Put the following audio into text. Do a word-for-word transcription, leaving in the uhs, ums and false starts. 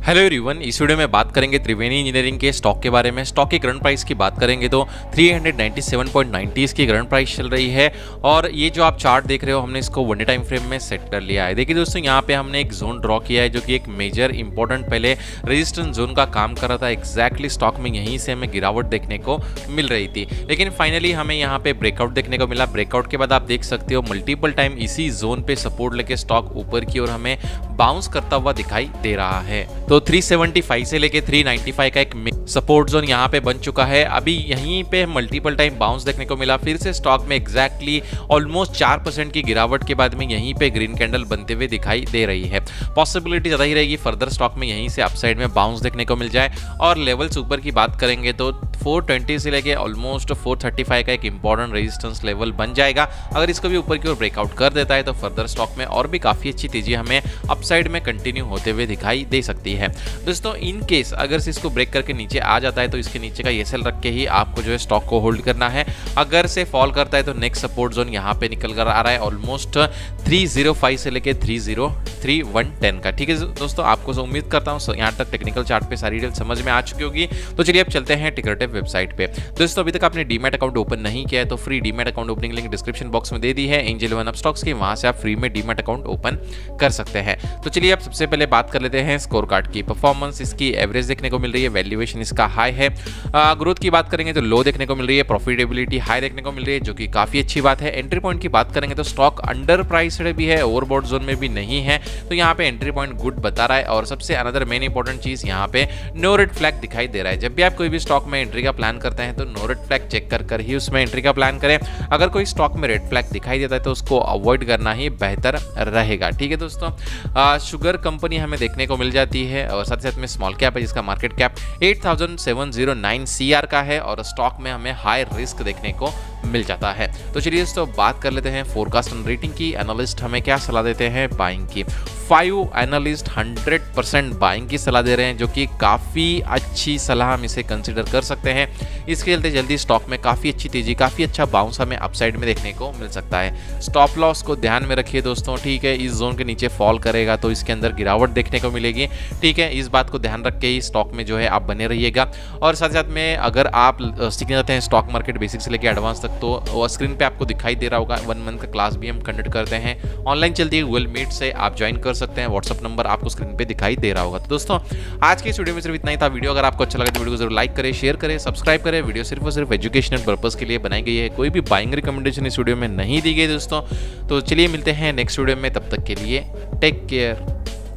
Hello everyone, इस video में बात करेंगे त्रिवेणी इंजीनियरिंग के स्टॉक के बारे में। स्टॉक के करंट प्राइस की बात करेंगे तो तीन सौ सत्तानवे पॉइंट नब्बे इसकी करंट प्राइस चल रही है। और ये जो आप चार्ट देख रहे हो, हमने इसको वन डे टाइम फ्रेम में सेट कर लिया है। देखिए दोस्तों, यहाँ पे हमने एक जोन ड्रॉ किया है जो कि एक मेजर इंपॉर्टेंट पहले रेजिस्टेंस जोन का काम कर रहा था। एक्जैक्टली स्टॉक में यहीं से हमें गिरावट देखने को मिल रही थी, लेकिन फाइनली हमें यहाँ पे ब्रेकआउट देखने को मिला। ब्रेकआउट के बाद आप देख सकते हो मल्टीपल टाइम इसी जोन पे सपोर्ट लेके स्टॉक ऊपर की ओर हमें बाउंस करता हुआ दिखाई दे रहा है। तो तीन सौ पचहत्तर से लेके तीन सौ पचानवे का एक सपोर्ट जोन यहाँ पे बन चुका है। अभी यहीं पे मल्टीपल टाइम बाउंस देखने को मिला। फिर से स्टॉक में एग्जैक्टली ऑलमोस्ट चार परसेंट की गिरावट के बाद में यहीं पे ग्रीन कैंडल बनते हुए दिखाई दे रही है। पॉसिबिलिटी ज़्यादा ही रहेगी फर्दर स्टॉक में यहीं से अपसाइड में बाउंस देखने को मिल जाए। और लेवल्स ऊपर की बात करेंगे तो चार सौ बीस से लेके ऑलमोस्ट चार सौ पैंतीस का एक इंपॉर्टेंट रेजिस्टेंस लेवल बन जाएगा। अगर इसको भी ऊपर की ओर ब्रेकआउट कर देता है तो फर्दर स्टॉक में और भी काफ़ी अच्छी तेजी हमें अपसाइड में कंटिन्यू होते हुए दिखाई दे सकती है। दोस्तों, इन केस अगर से इसको ब्रेक करके नीचे आ जाता है तो इसके नीचे का एसएल रख के ही आपको जो है स्टॉक को होल्ड करना है। अगर से फॉल करता है तो नेक्स्ट सपोर्ट जोन यहाँ पे निकल कर आ रहा है ऑलमोस्ट तीन सौ पाँच से लेके तीन सौ तीन सौ दस का। ठीक है दोस्तों, आपको उम्मीद करता हूँ यहाँ तक टेक्निकल चार्ट पे सारी डिटेल समझ में आ चुकी होगी। तो चलिए अब चलते हैं टिकरटेप वेबसाइट पे। दोस्तों, अभी तक आपने डीमैट अकाउंट ओपन नहीं किया है तो free demat account opening link description box में दे दी है एंजल वन अप स्टॉक्स की, वहां से आप फ्री में डीमैट अकाउंट ओपन कर सकते हैं। तो चलिए अब सबसे पहले बात कर लेते हैं स्कोर कार्ड की। परफॉर्मेंस इसकी एवरेज देखने को मिल रही है, वैल्यूएशन इसका हाई है। ग्रोथ की बात करेंगे तो लो देखने को मिल रही है, प्रॉफिटेबिलिटी हाई देखने को मिल रही है, जो कि काफी अच्छी बात है। एंट्री पॉइंट की बात करेंगे तो स्टॉक अंडर प्राइस्ड भी है, ओवरबॉट जोन में भी नहीं है, तो यहाँ पे एंट्री पॉइंट गुड बता रहा है। और सबसे अनदर मेन इंपॉर्टेंट चीज यहाँ पे नो रेड फ्लैग दिखाई दे रहा है। जब भी आप कोई भी स्टॉक में एंट्री का प्लान करते हैं तो नो रेड फ्लैग चेक कर कर ही उसमें एंट्री का प्लान करें। अगर कोई स्टॉक में रेड फ्लैग दिखाई देता है तो उसको अवॉइड करना ही बेहतर रहेगा। ठीक है दोस्तों, शुगर कंपनी हमें देखने को मिल जाती है और साथ साथ में स्मॉल कैप है जिसका मार्केट कैप आठ हज़ार सात सौ नौ सीआर का है और स्टॉक में हमें हाई रिस्क देखने को मिल जाता है। तो चलिए दोस्तों बात कर लेते हैं फोरकास्ट एंड रेटिंग की। एनालिस्ट हमें क्या सलाह देते हैं बाइंग की। Five analyst hundred percent buying की सलाह दे रहे हैं, जो कि काफ़ी अच्छी सलाह हम इसे कंसिडर कर सकते हैं। इसके चलते जल्दी स्टॉक में काफ़ी अच्छी तेजी, काफ़ी अच्छा बाउंस हमें अपसाइड में देखने को मिल सकता है। स्टॉप लॉस को ध्यान में रखिए दोस्तों, ठीक है। इस जोन के नीचे फॉल करेगा तो इसके अंदर गिरावट देखने को मिलेगी, ठीक है। इस बात को ध्यान रख के ही स्टॉक में जो है आप बने रहिएगा। और साथ साथ में अगर आप सीखना चाहते हैं स्टॉक मार्केट बेसिक से लेकर एडवांस तक, तो स्क्रीन पे आपको दिखाई दे रहा होगा वन मंथ का क्लास भी हम कंडक्ट करते हैं, ऑनलाइन चलती है, गूगल मीट से आप ज्वाइन कर सकते हैं। व्हाट्सअप नंबर आपको स्क्रीन पे दिखाई दे रहा होगा। तो दोस्तों, आज के इस वीडियो में सिर्फ इतना ही था। वीडियो अगर आपको अच्छा लगे तो वीडियो को जरूर लाइक करें, शेयर करें, सब्सक्राइब करें। वीडियो सिर्फ और सिर्फ एजुकेशनल पर्पस के लिए बनाई गई है, कोई भी बाइंग रिकमेंडेशन इस वीडियो में नहीं दी गई दोस्तों। तो चलिए मिलते हैं नेक्स्ट वीडियो में, तब तक के लिए टेक केयर।